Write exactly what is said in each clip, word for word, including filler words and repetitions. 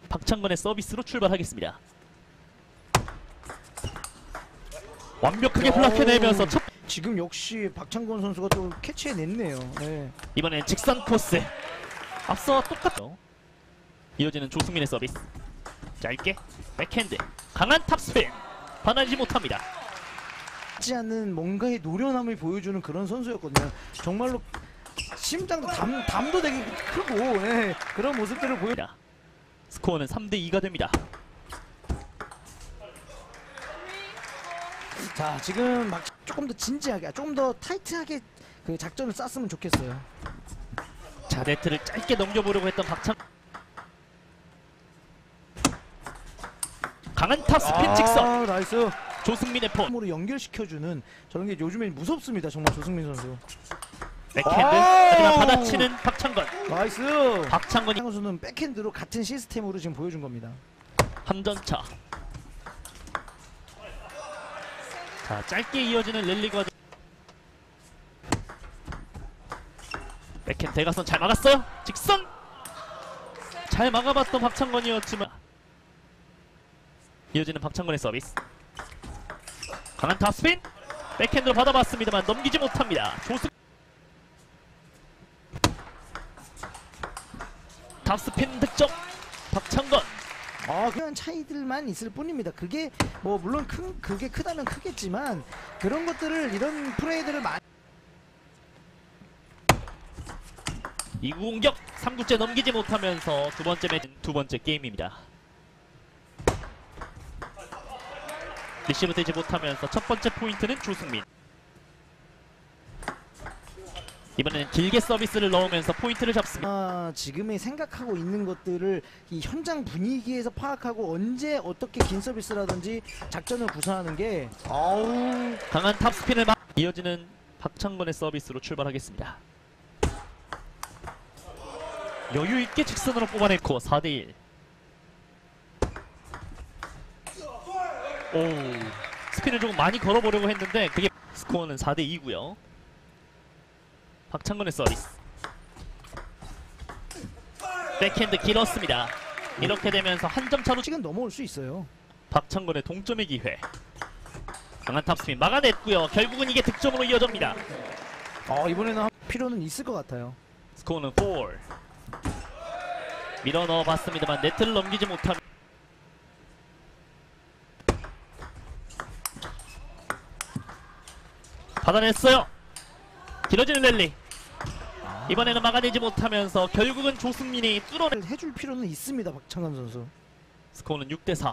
박창건의 서비스로 출발하겠습니다. 완벽하게 블락해내면서 첫 지금 역시 박창건 선수가 또 캐치해냈네요. 네. 이번엔 직선 코스. 앞서 똑같죠. 이어지는 조승민의 서비스. 짧게 백핸드 강한 탑스핀. 반하지 못합니다. 하지 않는 뭔가의 노련함을 보여주는 그런 선수였거든요. 정말로 심장도 담, 담도 되게 크고 네. 그런 모습들을 보여. 스코어는 삼 대 이가 됩니다. 자, 지금 막 조금 더 진지하게, 조금 더 타이트하게 그 작전을 짰으면 좋겠어요. 자, 네트를 짧게 넘겨보려고 했던 박창. 강한 탑스핀 직선. 아, 나이스. 조승민의 폰. 으로 연결시켜주는 저런 게 요즘엔 무섭습니다. 정말 조승민 선수. 백핸드. 하지만 받아치는 박창건. 나이스. 박창건이 선수는 백핸드로 같은 시스템으로 지금 보여준 겁니다. 함전차. 자, 짧게 이어지는 랠리 과정. 백핸드 대각선 잘 막았어요. 직선. 잘 막아봤던 박창건이었지만 이어지는 박창건의 서비스. 강한 탑스핀. 백핸드로 받아봤습니다만 넘기지 못합니다. 조승 탑스핀 득점. 박창건. 아, 그런 차이들만 있을 뿐입니다. 그게 뭐 물론 큰 그게 크다면 크겠지만 그런 것들을 이런 플레이들을 많이 이 구 공격 삼 구째 넘기지 못하면서 두 번째 매치 두 번째 게임입니다. 리시브 되지 못하면서 첫 번째 포인트는 조승민. 이번에는 길게 서비스를 넣으면서 포인트를 잡습니다. 아, 지금의 생각하고 있는 것들을 이 현장 분위기에서 파악하고 언제 어떻게 긴 서비스라든지 작전을 구사하는 게 아우 강한 탑스핀을 막 이어지는 박창건의 서비스로 출발하겠습니다. 여유있게 직선으로 뽑아냈고 사 대 일. 오, 스핀을 조금 많이 걸어보려고 했는데 그게 스코어는 사 대 이고요. 박창건의 서비스. 백핸드 길었습니다. 이렇게 되면서 한 점 차로 시간 넘어올 수 있어요. 박창건의 동점의 기회. 강한 탑스핀 막아냈고요. 결국은 이게 득점으로 이어집니다. 아, 이번에는 한 필요는 있을 것 같아요. 스코어는 사. 밀어 넣어봤습니다만 네트를 넘기지 못합니다. 받아냈어요. 길어지는 랠리. 이번에는 막아내지 못하면서 결국은 조승민이 뚫어내. 해줄 필요는 있습니다. 박창건 선수. 스코어는 육 대 사.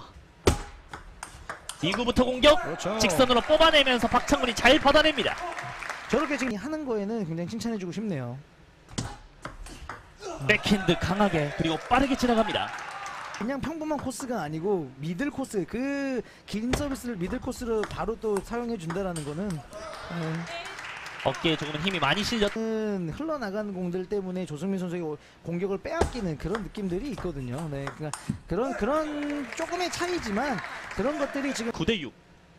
이 구부터 공격. 그렇죠. 직선으로 뽑아내면서 박창건이 잘 받아냅니다. 저렇게 지금 하는 거에는 굉장히 칭찬해주고 싶네요. 백핸드 강하게 그리고 빠르게 지나갑니다. 그냥 평범한 코스가 아니고 미들 코스, 그 긴 서비스를 미들 코스로 바로 또 사용해 준다라는 거는 음, 어깨에 조금은 힘이 많이 실렸. 음, 흘러나가는 공들 때문에 조승민 선수의 공격을 빼앗기는 그런 느낌들이 있거든요. 네, 그러니까 그런 그런 조금의 차이지만 그런 것들이 지금 구 대 육.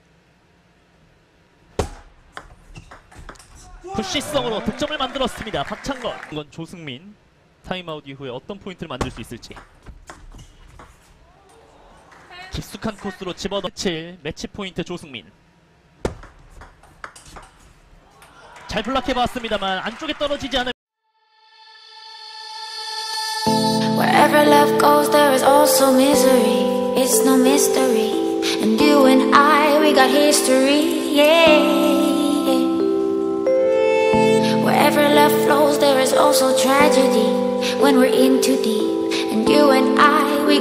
푸시성으로 득점을 만들었습니다. 박창건. 이건 조승민. 타임아웃 이후에 어떤 포인트를 만들 수 있을지. 깊숙한 코스로 집어넣. 칠 매치 포인트 조승민. 잘 블락해봤습니다만 안쪽에 떨어지지 않은. Wherever love goes, there is also misery. It's no mystery. And you and I, we got history. Yeah. Wherever love flows, there is also tragedy. When we're in too deep, and you and I